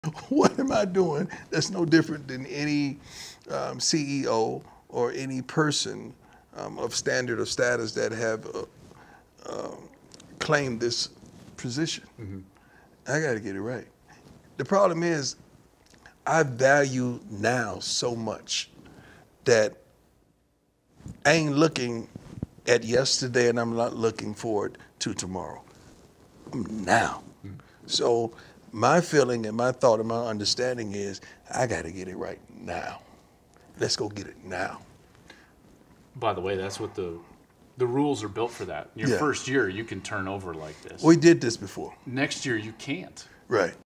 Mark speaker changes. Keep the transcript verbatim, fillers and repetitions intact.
Speaker 1: What am I doing that's no different than any um, C E O or any person um, of standard or status that have uh, uh, claimed this position? Mm-hmm. I got to get it right. The problem is I value now so much that I ain't looking at yesterday and I'm not looking forward to tomorrow. I'm now. Mm-hmm. So my feeling and my thought and my understanding is I got to get it right now. Let's go get it now.
Speaker 2: By the way, that's what the the rules are built for that. Your
Speaker 1: Yeah.
Speaker 2: first year, you can turn over like this.
Speaker 1: We did this before.
Speaker 2: Next year, you can't.
Speaker 1: Right.